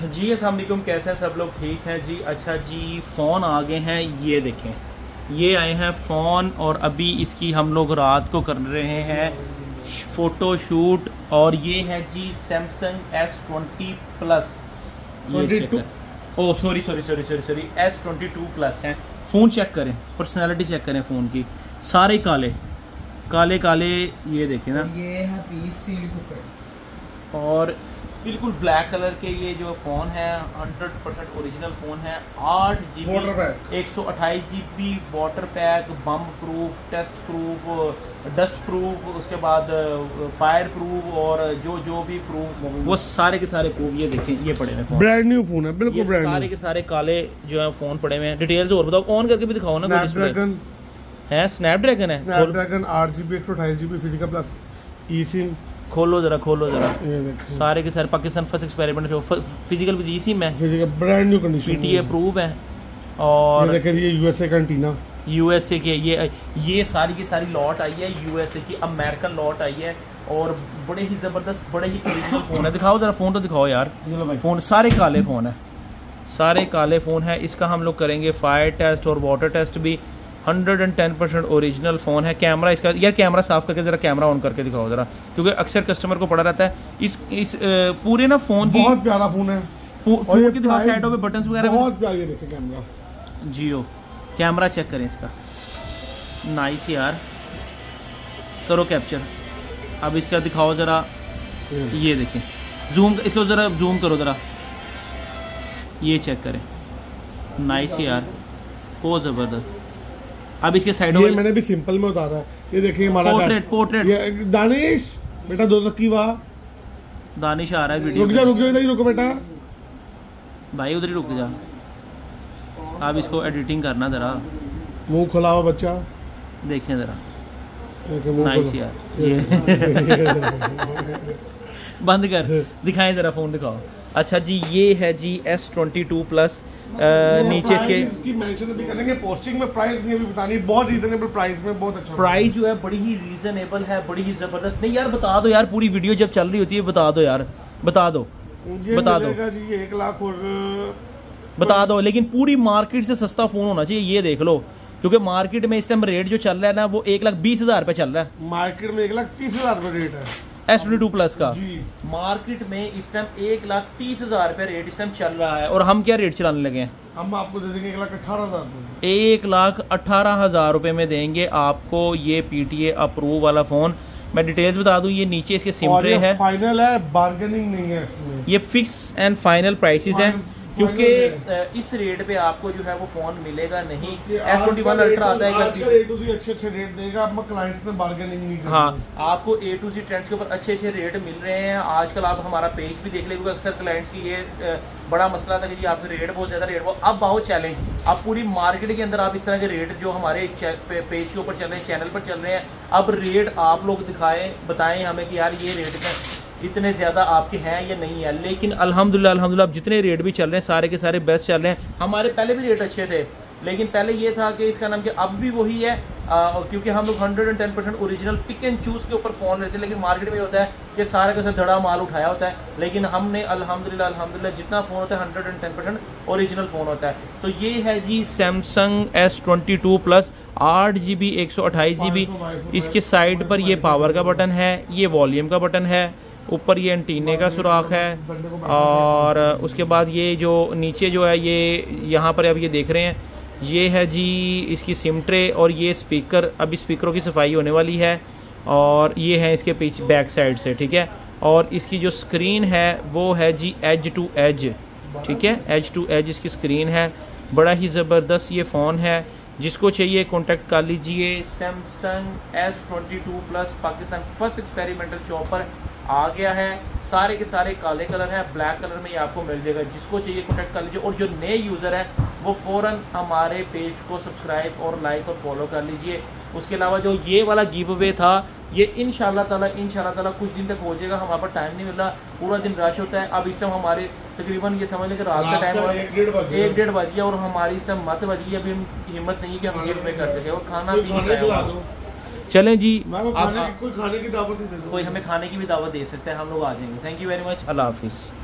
जी अस्सलाम वालेकुम, कैसे हैं सब लोग? ठीक हैं जी। अच्छा जी, फ़ोन आ गए हैं, ये देखें, ये आए हैं फ़ोन और अभी इसकी हम लोग रात को कर रहे हैं फ़ोटो शूट। और ये है जी सैमसंग S20 प्लस, ये चेक कर, ओ सॉरी S22 प्लस है। फ़ोन चेक करें, पर्सनैलिटी चेक करें फ़ोन की, सारे काले काले काले, ये देखें ना, ये है पीस सील कुकर और बिल्कुल ब्लैक कलर के ये जो फ़ोन है 100% ओरिजिनल फ़ोन है। 8 GB 128 GB water pack, bomb proof, test proof, dust proof, उसके बाद फायर प्रूफ और जो भी प्रूफ वो सारे के सारे प्रूफ ये देखें, ये पड़े हुए फ़ोन, ब्रांड न्यू फ़ोन है, बिल्कुल ब्रांड न्यू। सारे के सारे काले जो है फ़ोन पड़े हुए हैं। डिटेल्स और बताओ, ऑन करके भी दिखाओ ना। स्नैपड्रैगन है, स्नैपड्रैगन है, 8 GB 128 GB physical plus e SIM. खोलो जरा सारे के सारे Pakistan first experiment physical with e SIM है, physical brand new condition, PTA approve है। और ये देखिए, ये USA का एंटीना, USA के ये सारी की सारी लॉट आई है, USA की अमेरिकन लॉट आई है और बड़े ही ज़बरदस्त, बड़े ही ओरिजिनल फ़ोन है। दिखाओ ज़रा फ़ोन तो दिखाओ यार। फ़ोन सारे काले फ़ोन है, सारे काले फ़ोन है। इसका हम लोग करेंगे फायर टेस्ट और वाटर टेस्ट भी। 110% ओरिजिनल फ़ोन है। कैमरा इसका यार, कैमरा साफ़ करके ज़रा कैमरा ऑन करके दिखाओ ज़रा, क्योंकि अक्सर कस्टमर को पड़ा रहता है इस पूरे ना फ़ोन की। बहुत प्यारा फ़ोन है, फ़ोन की दिखा साइडों पे बटन्स वगैरह बहुत प्यारा। ये देखिए कैमरा, जियो कैमरा चेक करें इसका, नाइस यार। करो कैप्चर, अब इसका दिखाओ ज़रा, ये देखें, जूम, इसको ज़रा जूम करो ज़रा, ये चेक करें, नाइस यार, बहुत ज़बरदस्त। अब इसके साइडों ये मैंने भी सिंपल में उतारा है। ये देखिए हमारा पोर्ट्रेट ये दानिश बेटा, 2 तक की वाह, दानिश आ रहा है वीडियो। रुक जा इधर ही रुको बेटा भाई, उधर ही रुक जा। अब इसको एडिटिंग करना ज़रा, मुंह खुला हुआ बच्चा देखें ज़रा, नाइस यार। बंद कर, दिखाएं ज़रा फ़ोन दिखाओ। अच्छा जी, ये है जी S22 प्लस। नीचे इसके मेंशन भी करेंगे, पोस्टिंग में प्राइस नहीं अभी बतानी, बहुत रीजनेबल प्राइस में, बहुत अच्छा प्राइस जो है बड़ी ही रीजनेबल है, बड़ी ही ज़बरदस्त। नहीं यार बता दो यार, पूरी वीडियो जब चल रही होती है बता दो यार, बता दो जी 1 लाख और बता दो, लेकिन पूरी मार्केट से सस्ता फ़ोन होना चाहिए, ये देख लो, क्योंकि मार्केट में इस टाइम रेट जो चल रहा है ना वो 1,20,000 रुपये चल रहा है। मार्केट में 1,30,000 रुपये रेट है S22 प्लस का जी। मार्केट में इस टाइम 1,30,000 रुपये रेट इस टाइम चल रहा है। और हम क्या रेट चलाने लगे हैं? हम आपको दे देंगे 1,18,000 रुपये, 1,18,000 रुपये में देंगे आपको ये PTA अप्रूव वाला फ़ोन। मैं डिटेल्स बता दूं, ये नीचे इसके सिम ट्रे है, फाइनल है, बार्गेनिंग नहीं है इसमें, ये फिक्स एंड फाइनल प्राइसेस है, क्योंकि इस रेट पे आपको जो है वो फ़ोन मिलेगा नहीं। S21 अल्ट्रा आता है, अच्छे रेट देगा, आप क्लाइंट्स ने बार्गेनिंग नहीं करनी। हाँ, आपको A to Z ट्रेंड्स के ऊपर अच्छे रेट मिल रहे हैं। आजकल आप हमारा पेज भी देख लेंगे, अक्सर क्लाइंट्स की ये बड़ा मसला था कि जी आपके रेट बहुत ज़्यादा रेट, वो अब बहुत चैलेंज, अब पूरी मार्केट के अंदर आप इस तरह के रेट जो हमारे पेज के ऊपर चल रहे हैं, चैनल पर चल रहे हैं, अब रेट आप लोग बताएं हमें कि यार ये रेट में इतने ज़्यादा आपके हैं या नहीं है। लेकिन अल्हम्दुलिल्लाह अब जितने रेट भी चल रहे हैं सारे के सारे बेस्ट चल रहे हैं। हमारे पहले भी रेट अच्छे थे, लेकिन पहले ये था कि इसका नाम क्या, अब भी वही है, क्योंकि हम लोग 110% ओरिजिनल पिक एंड चूज़ के ऊपर फ़ोन लेते हैं। लेकिन मार्केट में होता है कि सारे का धड़ा माल उठाया होता है, लेकिन हमने अल्हम्दुलिल्लाह जितना फ़ोन होता है 110% ओरिजिनल फ़ोन होता है। तो ये है जी Samsung S22 plus, 8 GB 128 GB। इसके साइड पर ये पावर का बटन है, ये वॉल्यूम का बटन है, ऊपर ये एंटीने का सुराख है, और उसके बाद ये जो नीचे जो है ये यहाँ पर अब ये देख रहे हैं, ये है जी इसकी सिम ट्रे और ये स्पीकर। अभी स्पीकरों की सफाई होने वाली है, और ये है इसके पीछे बैक साइड से, ठीक है। और इसकी जो स्क्रीन है वो है जी एज टू एज, ठीक है, एज टू एज इसकी स्क्रीन है। बड़ा ही ज़बरदस्त ये फ़ोन है, जिसको चाहिए कॉन्टेक्ट कर लीजिए। Samsung S22 plus Pakistan first experimental chopper आ गया है, सारे के सारे काले कलर हैं, ब्लैक कलर में ये आपको मिल जाएगा। जिसको चाहिए कॉन्टेक्ट कर लीजिए, और जो नए यूज़र हैं वो फ़ौरन हमारे पेज को सब्सक्राइब और लाइक और फॉलो कर लीजिए। उसके अलावा जो ये वाला गिव अवे था, ये इंशाल्लाह ताला कुछ दिन तक हो जाएगा। हमारे पास टाइम नहीं मिल रहा, पूरा दिन रश होता है। अब इस टाइम हमारे तकरीबन ये समझ लें कि रात का टाइम 1-1:30 बज गया, और हमारी इस टाइम मत बज गई। अभी हम हिम्मत नहीं कि हम गिव अवे कर सके, और खाना भी चलें जी, कोई खाने की दावत नहीं, कोई हमें खाने की भी दावत दे सकता है, हम लोग आ जाएंगे। थैंक यू वेरी मच, अल्लाह हाफिज़।